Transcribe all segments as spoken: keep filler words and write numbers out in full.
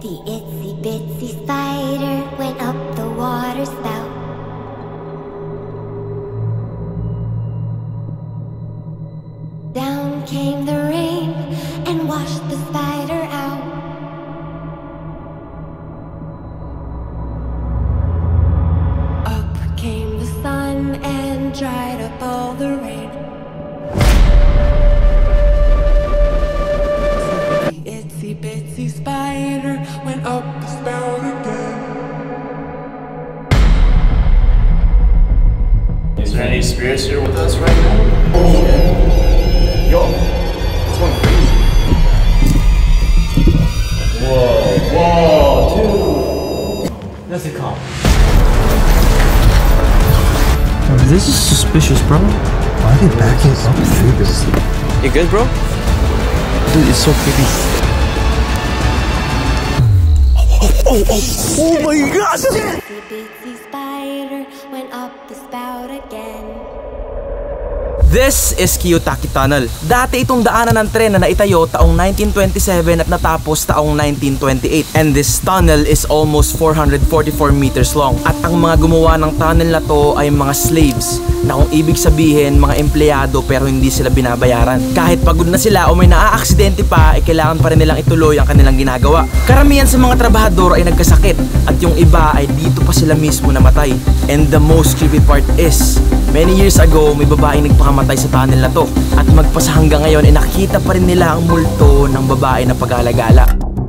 The itsy bitsy spider went up the water spout. Down came the rain and washed the spider out. Up came the sun and dried up all the rain. The itsy bitsy spider went up the spout again. Is there any spirits here with us right now? Oh yeah. Yo, it's going crazy. Whoa, whoa, dude. That's a cop. This is suspicious, bro. Why are they backing up through this? You good, bro? Dude, it's so creepy. Oh, oh, oh, oh my gosh! The bitsy spider went up the spout again. This is Kiyotaki Tunnel. Dati itong daanan ng tren na naitayo taong nineteen twenty-seven at natapos taong nineteen twenty-eight. And this tunnel is almost four hundred forty-four meters long. At ang mga gumawa ng tunnel na to ay mga slaves, na kung ibig sabihin mga empleyado pero hindi sila binabayaran. Kahit pagod na sila o may naaaksidente pa, ay kailangan pa rin nilang ituloy ang kanilang ginagawa. Karamihan sa mga trabahador ay nagkasakit at yung iba ay dito pa sila mismo namatay. And the most creepy part is, many years ago may babaeng nagpakamatay sa tunnel na to. At magpasa hanggang ngayon ay nakita pa rin nila ang multo ng babae na pag-alagala.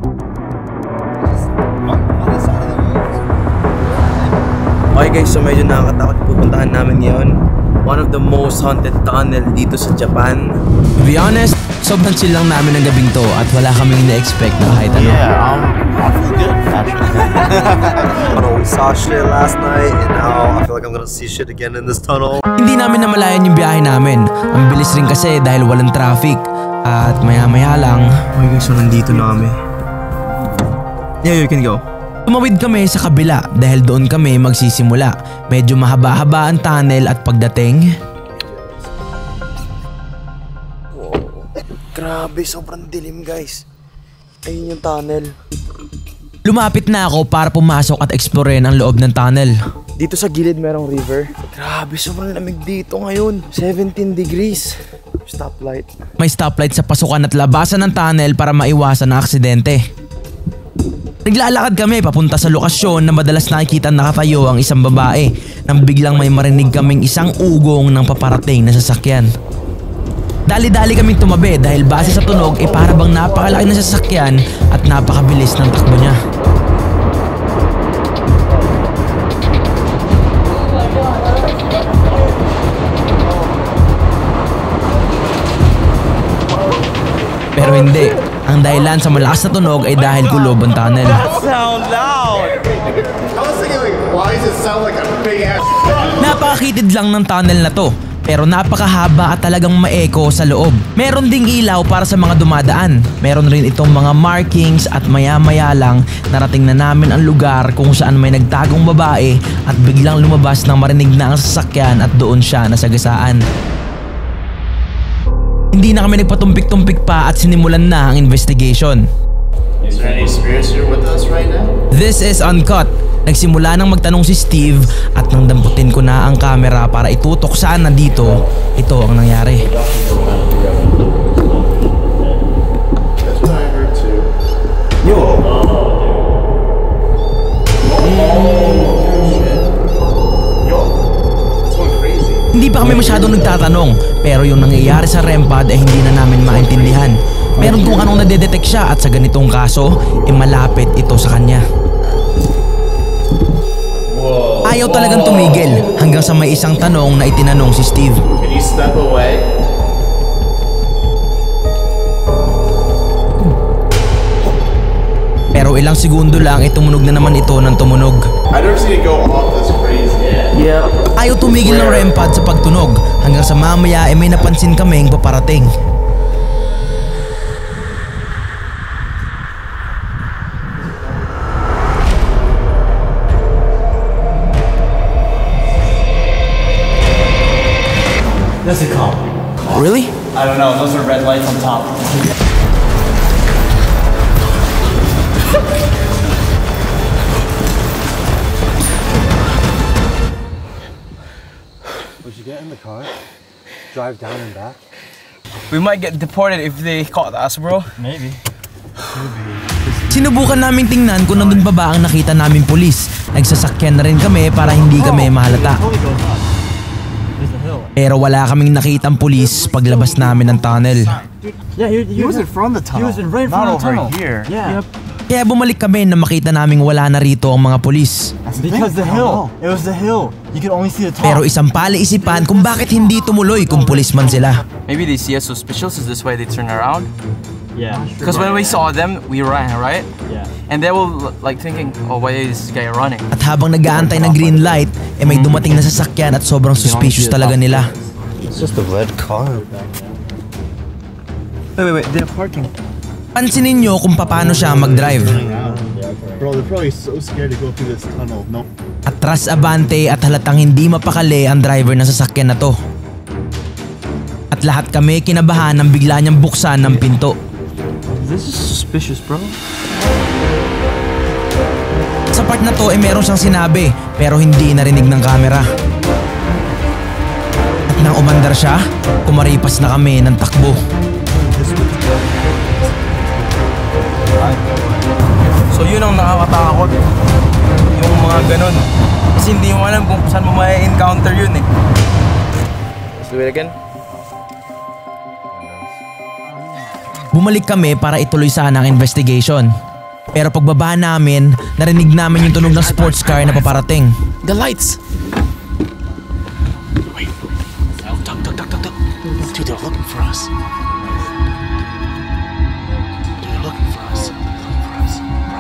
Okay guys, so medyo nakakatakot pupuntahan namin ngayon. One of the most haunted tunnel dito sa Japan. To be honest, sobrang chill lang namin ng gabing to at wala kaming na-expect na kahit ano. Yeah, um, I feel good, actually. I know we saw shit last night and now I feel like I'm gonna see shit again in this tunnel. Hindi namin namalayan yung biyahe namin. Ang bilis rin kasi dahil walang traffic. At maya-maya lang. Okay guys, so nandito na kami. Yeah, you can go. Tumawid kami sa kabila dahil doon kami magsisimula. Medyo mahaba-haba ang tunnel at pagdating... Wow. Grabe, sobrang dilim guys. Ayun yung tunnel. Lumapit na ako para pumasok at explorein ang loob ng tunnel. Dito sa gilid merong river. Grabe, sobrang lamig dito ngayon. seventeen degrees. Stoplight. May stoplight sa pasukan at labasan ng tunnel para maiwasan ang aksidente. Naglalakad kami papunta sa lokasyon na madalas nakikita nakatayo ang isang babae nang biglang may marinig kaming isang ugong ng paparating na sasakyan. Dali-dali kaming tumabi dahil base sa tunog ay eh para bang napakalaki na sasakyan at napakabilis ng takbo niya. Pero hindi. Ang dahilan sa malakas na tunog ay dahil kulob ang tunnel. That sound loud! I was thinking like, why does it sound like a big ass... Napakakitid lang ng tunnel na to, pero napakahaba at talagang ma-echo sa loob. Meron ding ilaw para sa mga dumadaan. Meron rin itong mga markings at maya-maya lang narating na namin ang lugar kung saan may nagtagong babae at biglang lumabas nang marinig na ang sasakyan at doon siya nasagasaan. Hindi na kami nagpatumpik-tumpik pa at sinimulan na ang investigation. Is there any spirits here with us right now? This is Uncut. Nagsimula nang magtanong si Steve at nang damputin ko na ang camera para itutok saan nandito, ito ang nangyari. That's what I heard too. Yo! Hindi pa kami masyadong nagtatanong, pero yung nangyayari sa REM pod ay hindi na namin maintindihan. Meron kung anong nadedetect siya at sa ganitong kaso, ay malapit ito sa kanya. Ayaw talagang tumigil hanggang sa may isang tanong na itinanong si Steve. Can you step away? Pero ilang segundo lang ay tumunog na naman ito ng tumunog. I never seen it go off this crazy. Yeah. Ayaw tumigil ng REM pod sa pagtunog hanggang sa mamaya ay may napansin kaming paparating. That's a cop. Really? I don't know, those are red lights on top. We should get in the car, drive down and back. We might get deported if they caught us, bro. Maybe. Sinubukan naming tingnan kung nandun pa ba ang nakita naming pulis. Nagsasakyan na rin kami para hindi kami mahalata. Pero wala kaming nakitang pulis paglabas namin ng tunnel. Yeah, he, he, He was in front of the tunnel. He was in right in front Not of the tunnel. over here. Yeah. Kaya bumalik kami na makita naming wala na rito ang mga pulis. Because the hill. It was the hill. You could only see the top. Pero isang pala-isipan kung bakit hindi tumuloy kung pulis man sila. Maybe they see us suspicious. Is this why they turn around? Yeah. Because when we saw them, we ran, right? Yeah. And they were like thinking, oh, why is this guy running? At habang nag-aantay ng green light, eh may dumating na sasakyan at sobrang suspicious talaga nila. It's just a red car. Wait, wait, wait. They're parking. Pansinin nyo kung paano siya mag-drive. Bro, they're probably so scared to go through this tunnel. No. Atras abante at halatang hindi mapakali ang driver ng sasakyan na to. At lahat kami kinabahan nang bigla niyang buksan ng pinto. This is suspicious, bro. Sa part na to, eh meron siyang sinabi pero hindi narinig ng camera. At nang umandar siya, kumaripas na kami ng takbo. So yun ang nakakatakot. Yung mga ganun. Kasi hindi mo alam kung saan mo ma-encounter yun eh. Let's do it again. Bumalik kami para ituloy sana ang investigation. Pero pagbaba namin, narinig namin yung tunog ng sports car na paparating. The lights! Wait. Duck, duck, duck, duck, duck. Dude, they're looking for us. Dude, they're looking for us. They're looking for us.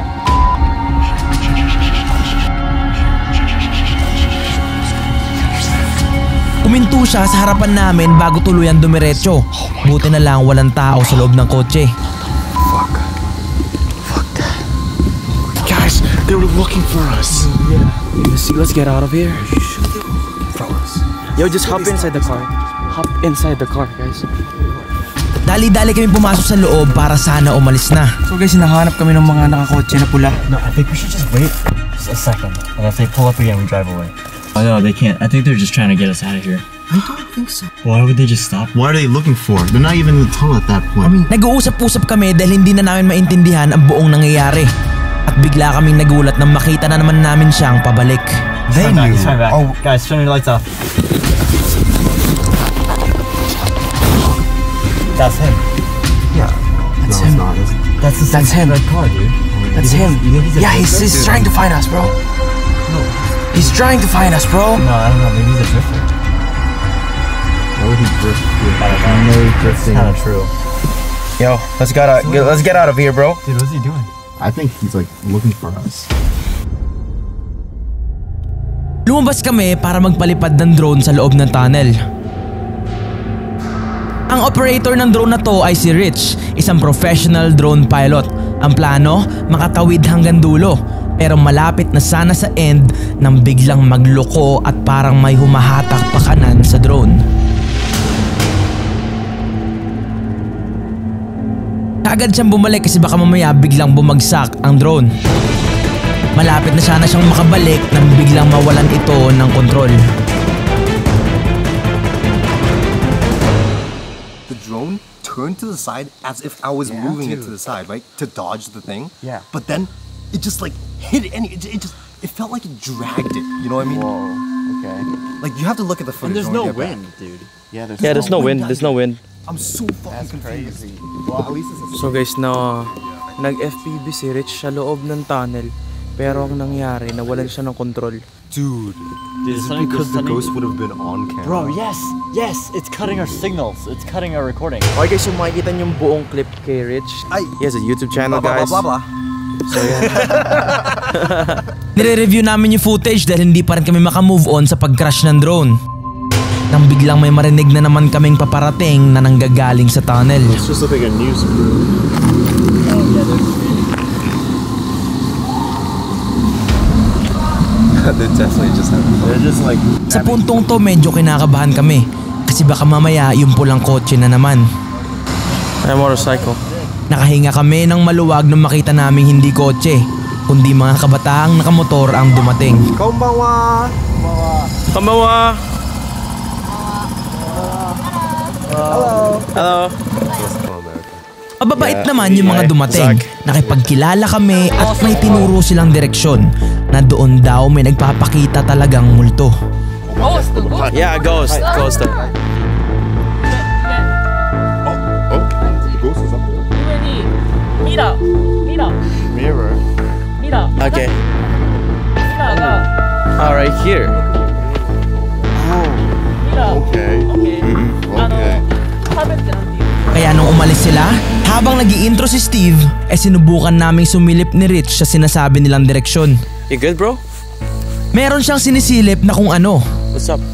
Uminto siya sa harapan namin bago tuluyan dumiretso. Buti na lang walang tao sa loob ng kotse. Fuck. Fuck that. Guys, they were looking for us. Yeah. Let's, let's get out of here. For us. Yo, just hop inside the car. Hop inside the car, guys. Dali-dali kami pumasok sa loob para sana umalis na. So guys, hinahanap kami ng mga nakakotse na pula. No, I think we should just wait just a second. And if they pull up again, we drive away. Oh no, they can't. I think they're just trying to get us out of here. I don't think so. Why would they just stop? What are they looking for? They're not even in the tunnel at that point. I mean, Nag-uusap-usap kami dahil hindi na namin maintindihan ang buong nangyayari. At bigla kaming nagulat nang makita na naman namin siyang pabalik. They knew. Back, back. Oh. Guys, turn your lights off. That's him. yeah. That's no, him. It's not, is it? That's the That's him. red car, dude. That's You him. think- you think he's a Yeah, he's, drifter? he's trying to find us, bro. He's trying to find us, bro. No, I don't know. Maybe he's a drifter. Why would he drift here? I don't know. No That's drifting. kind of true. Yo, let's get out. Get, let's get out of here, bro. Dude, what's he doing? I think he's like looking for us. Lumabas kami para magpalipad ng drone sa loob ng tunnel. Ang operator ng drone na to ay si Rich, isang professional drone pilot. Ang plano, makatawid hanggang dulo. Pero malapit na sana sa end nang biglang magloko at parang may humahatak pa kanan sa drone. Kaagad siyang bumalik kasi baka mamaya biglang bumagsak ang drone. Malapit na sana siyang makabalik nang biglang mawalan ito ng kontrol. The drone turned to the side as if I was moving it to the side, right? To dodge the thing. Yeah. But then it just like hit it and it, it just it felt like it dragged it. You know what I mean? Whoa. Okay. Like you have to look at the And footage. there's when no we get back. wind, dude. Yeah, there's Yeah, there's no wind. wind. There's no wind. I'm so fucking confused. crazy. Well, at least it's a So guys, na nag-F P V si Rich sa loob ng tunnel. Pero ang nangyari, nawalan siya ng control. dude. Dude, Is it something- because the something- ghost would have been on camera? Bro, yes, yes, it's cutting our signals. It's cutting our recording. Okay guys, so makikita niyo yung buong clip kay Rich. Ay. He has a YouTube channel, Blah, blah, guys. blah, blah, blah. So yan. Nire-review namin yung footage dahil hindi pa rin kami makamove on sa pag-crash ng drone. Nang biglang may marinig na naman kaming paparating na nanggagaling sa tunnel. It's just like a news crew. They definitely just have They're just like Sa puntong to medyo kinakabahan kami kasi baka mamaya yung pulang kotse na naman. Ay, motorcycle. Nakahinga kami ng maluwag nung makita naming hindi kotse, kundi mga kabataang nakamotor ang dumating. Konbanwa! Kambawa! Hello! Hello! Mababait naman yung mga dumating. Nakipagkilala kami at may tinuro silang direksyon na doon daw may nagpapakita talagang multo. Yeah, ghost. Ghost. Mirror. Okay. Alright, here. Okay. Okay. Kaya nung umalis sila, habang nag-i-intro si Steve, eh sinubukan naming sumilip ni Rich sa sinasabi nilang direksyon. You good, bro? Meron siyang sinisilip na kung ano. What's up?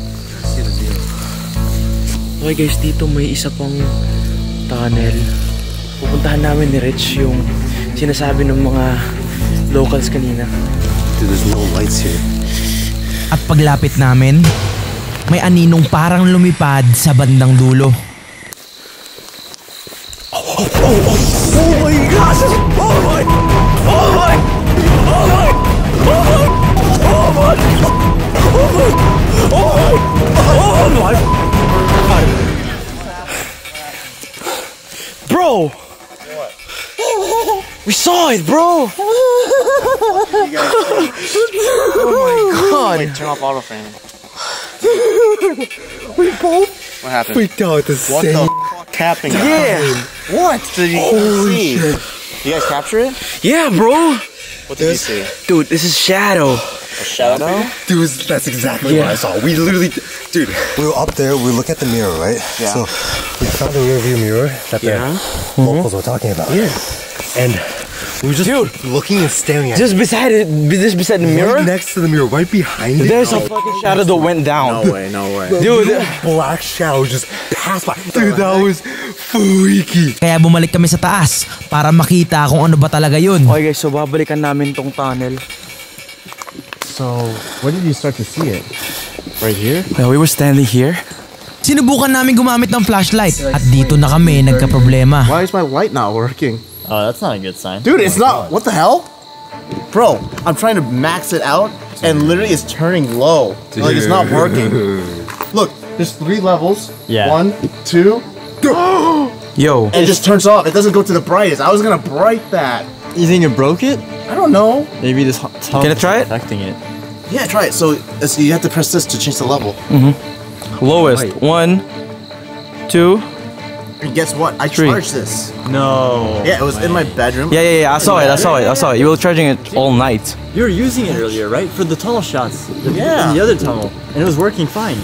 Okay guys, dito may isa pang tunnel. Pupuntahan namin ni Rich yung sinasabi ng mga locals kanina. Dude, there's no lights here. At paglapit namin, may aninong parang lumipad sa bandang dulo. Bro! What? We saw it, bro! Oh my god! Wait, turn off auto frame. We both What happened? freaked out at the What same the f happened? Yeah! What did you Holy see? shit. You guys capture it? Yeah, bro! What did you see? Dude, this is Shadow. A shadow? Dude, that's exactly Yeah. what I saw. We literally, dude, we were up there, we look at the mirror, right? Yeah. So we found the rear view mirror that the Yeah. locals were talking about. Yeah. And we were just looking and staring at Just beside it, just beside the it. mirror, Right next to the mirror, right behind it. there's a fucking shadow that went down. No way, no way. Dude, Black shadow just passed by. Dude, that was freaky. Kaya bumalik kami sa taas para makita kung ano ba talaga yun. okay guys, so babalikan namin tong tunnel. So, where did you start to see it? Right here? Well, we were standing here. Sinubukan namin gumamit ng flashlight at dito na kami nagkaproblema. Why is my light not working? Oh, that's not a good sign. Dude, it's not. What the hell? Bro, I'm trying to max it out and literally it's turning low. Like it's not working. Look, there's three levels. Yeah. One, two, Yo. and it just turns off. It doesn't go to the brightest. I was gonna bright that. You think it broke it? I don't know. Maybe this tunnel Can I try it? affecting it. Yeah, try it. So, uh, so you have to press this to change the level. Lowest. One, two. And guess what? I Three. charged this. No. Yeah, it was in my bedroom. Yeah, yeah, yeah. I saw it. I saw it. I saw it. You were charging it all night. You were using it earlier, right? For the tunnel shots. The, Yeah. The other tunnel. And it was working fine.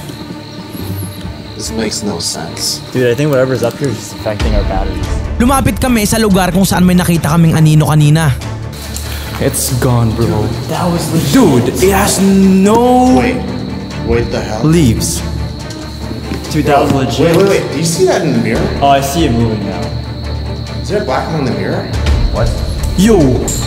This makes no sense. Dude, I think whatever's up here is just affecting our batteries. Lumapit kami sa lugar kung saan may nakita kaming anino kanina. It's gone, bro. That was the dude. It has no Wait, wait the hell? leaves. Dude, that was legit. Wait, wait, wait. Do you see that in the mirror? Oh, I see it moving now. Is there a black one in the mirror? Yo.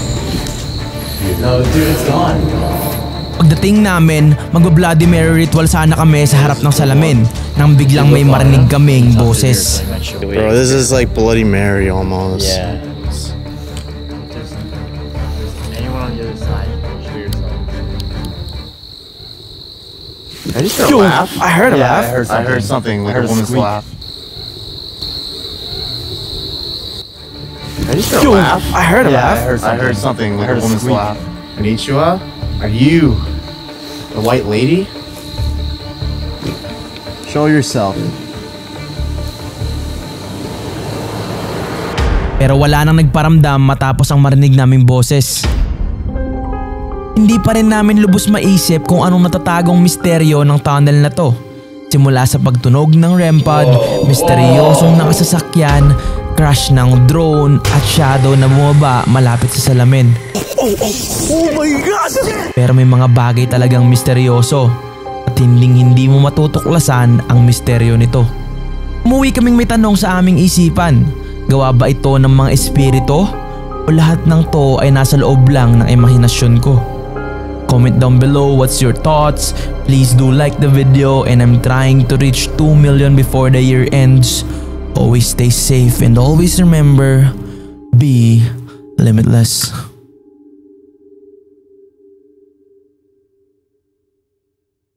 No, dude, it's gone. Pagdating namin, mag-Bloody Mary ritual sana kami sa harap ng salamin nang biglang may marinig kaming boses. Bro, this is like Bloody Mary almost. Yeah. Anyone on the other side, show yourself. I just heard a Yo, laugh. I heard a Yeah, laugh. I heard, I heard something like I heard a a woman's squeak. laugh. I just heard Yo, a laugh. I heard a Yeah, laugh. I heard, I heard something like I heard a a woman's squeak. laugh. Konnichiwa? Are you the white lady? Show yourself. Pero wala nang nagparamdam matapos ang marinig naming boses. Hindi pa rin namin lubos maisip kung anong natatagong misteryo ng tunnel na to. Simula sa pagtunog ng R E M pod, misteryosong nakasasakyan, crash ng drone at shadow na bumaba malapit sa salamin. Oh my god. Pero may mga bagay talagang misteryoso at hinding hindi mo matutuklasan ang misteryo nito. Umuwi kaming may tanong sa aming isipan. Gawa ba ito ng mga espiritu? O lahat ng to ay nasa loob lang ng imahinasyon ko? Comment down below what's your thoughts. Please do like the video and I'm trying to reach two million before the year ends. Always stay safe and always remember, be limitless.